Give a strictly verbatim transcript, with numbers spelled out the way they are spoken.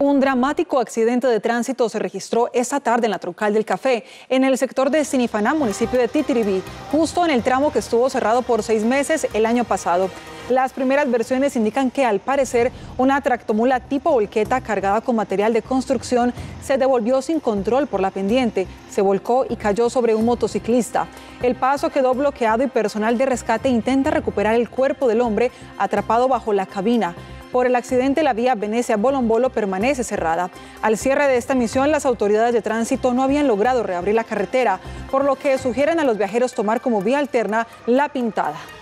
Un dramático accidente de tránsito se registró esta tarde en la Troncal del Café, en el sector de Sinifaná, municipio de Titiribí, justo en el tramo que estuvo cerrado por seis meses el año pasado. Las primeras versiones indican que, al parecer, una tractomula tipo volqueta cargada con material de construcción se devolvió sin control por la pendiente, se volcó y cayó sobre un motociclista. El paso quedó bloqueado y personal de rescate intenta recuperar el cuerpo del hombre atrapado bajo la cabina. Por el accidente, la vía Venecia-Bolombolo permanece cerrada. Al cierre de esta misión, las autoridades de tránsito no habían logrado reabrir la carretera, por lo que sugieren a los viajeros tomar como vía alterna La Pintada.